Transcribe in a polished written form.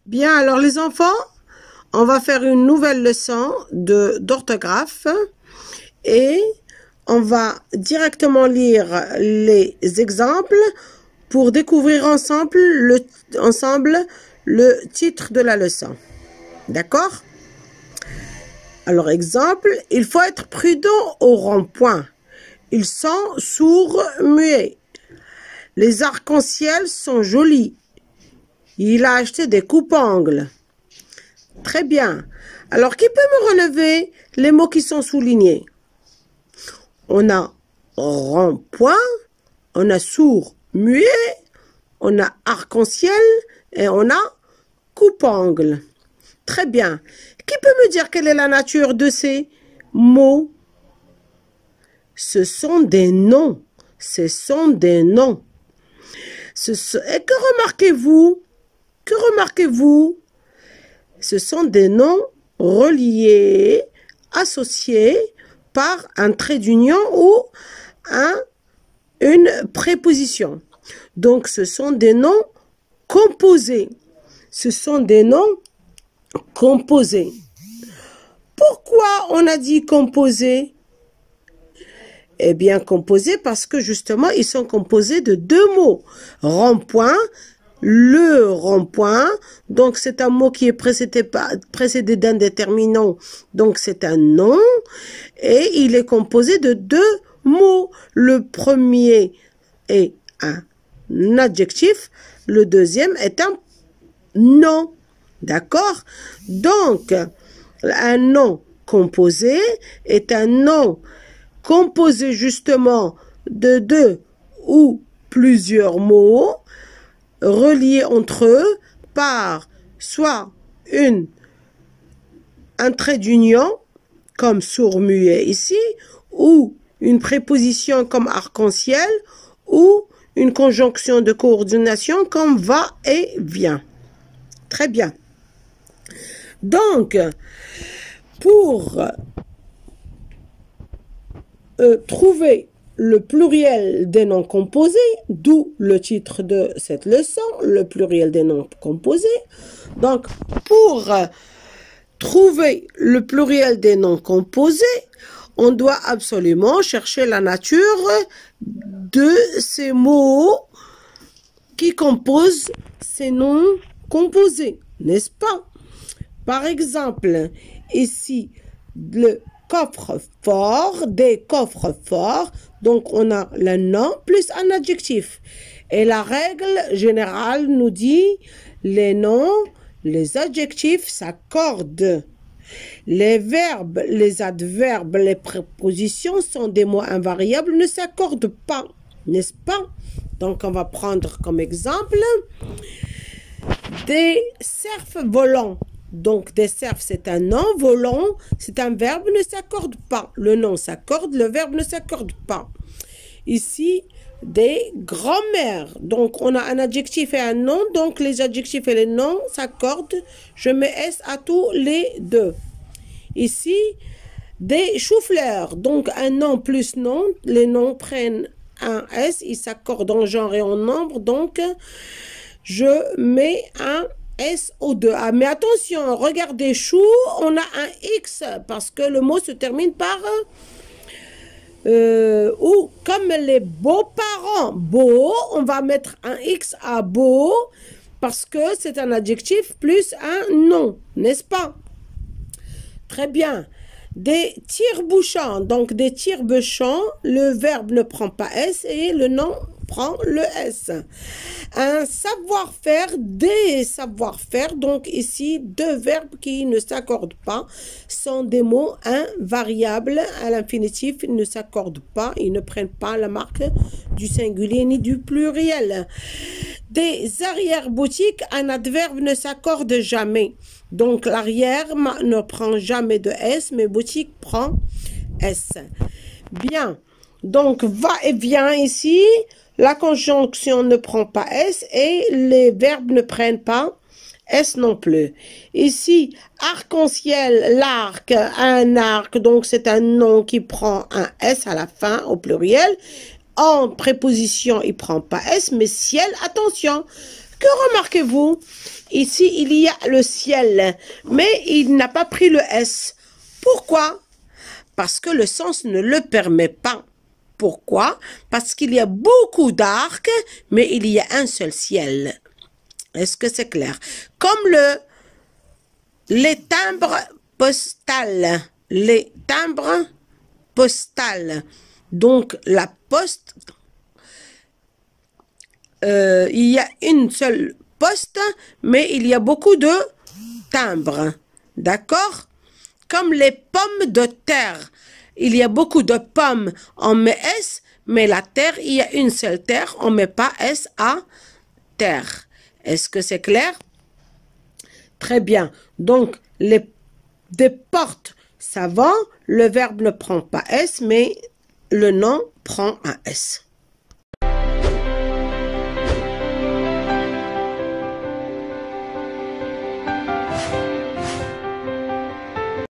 Bien, alors les enfants, on va faire une nouvelle leçon d'orthographe et on va directement lire les exemples pour découvrir ensemble le titre de la leçon. D'accord? Alors, exemple, il faut être prudent au rond-point. Ils sont sourds, muets. Les arcs-en-ciel sont jolis. Il a acheté des coupes-ongles. Très bien. Alors, qui peut me relever les mots qui sont soulignés? On a rond-point, on a sourd, muet, on a arc-en-ciel et on a coupe-ongles. Très bien. Qui peut me dire quelle est la nature de ces mots? Ce sont des noms. Ce sont des noms. Et que remarquez-vous? Que remarquez-vous? Ce sont des noms reliés, associés par un trait d'union ou une préposition. Donc, ce sont des noms composés. Ce sont des noms composés. Pourquoi on a dit composés? Eh bien, composés parce que justement, ils sont composés de deux mots. Rond-point, le rond-point. Donc, c'est un mot qui est précédé d'un déterminant. Donc, c'est un nom. Et il est composé de deux mots. Le premier est un adjectif. Le deuxième est un nom. D'accord? Donc, un nom composé est un nom composé justement de deux ou plusieurs mots reliés entre eux par soit un trait d'union comme sourd-muet ici, ou une préposition comme arc-en-ciel, ou une conjonction de coordination comme va et vient. Très bien. Donc, pour trouver le pluriel des noms composés, d'où le titre de cette leçon, le pluriel des noms composés. Donc, pour trouver le pluriel des noms composés, on doit absolument chercher la nature de ces mots qui composent ces noms composés, n'est-ce pas? Par exemple, ici, le coffre-fort, des coffres forts. Donc, on a le nom plus un adjectif. Et la règle générale nous dit les noms, les adjectifs s'accordent. Les verbes, les adverbes, les prépositions sont des mots invariables, ne s'accordent pas. N'est-ce pas? Donc, on va prendre comme exemple des cerfs volants. Donc, des cerfs, c'est un nom, volant, c'est un verbe, ne s'accorde pas. Le nom s'accorde, le verbe ne s'accorde pas. Ici, des grands-mères. Donc, on a un adjectif et un nom. Donc, les adjectifs et les noms s'accordent. Je mets S à tous les deux. Ici, des choux-fleurs. Donc, un nom plus nom. Les noms prennent un S. Ils s'accordent en genre et en nombre. Donc, je mets un SO2. Ah, mais attention, regardez, chou, on a un X parce que le mot se termine par ou comme les beaux-parents. Beau, on va mettre un X à beau parce que c'est un adjectif plus un nom, n'est-ce pas? Très bien. Des tire-bouchons, donc des tire-bouchons, le verbe ne prend pas S et le nom prend le S. Un savoir-faire, des savoir-faire, donc ici, deux verbes qui ne s'accordent pas sont des mots invariables à l'infinitif, ils ne s'accordent pas, ils ne prennent pas la marque du singulier ni du pluriel. Des arrière-boutiques, un adverbe ne s'accorde jamais. Donc l'arrière ne prend jamais de S, mais boutique prend S. Bien, donc va et vient ici. La conjonction ne prend pas S et les verbes ne prennent pas S non plus. Ici, arc-en-ciel, l'arc, un arc, donc c'est un nom qui prend un S à la fin au pluriel. En préposition, il ne prend pas S, mais ciel, attention. Que remarquez-vous? Ici, il y a le ciel, mais il n'a pas pris le S. Pourquoi? Parce que le sens ne le permet pas. Pourquoi? Parce qu'il y a beaucoup d'arcs, mais il y a un seul ciel. Est-ce que c'est clair? Comme les timbres postales. Les timbres postales. Donc, la poste, il y a une seule poste, mais il y a beaucoup de timbres. D'accord? Comme les pommes de terre. Il y a beaucoup de pommes, on met S, mais la terre, il y a une seule terre, on ne met pas S à terre. Est-ce que c'est clair? Très bien. Donc, des portes savants, le verbe ne prend pas S, mais le nom prend un S.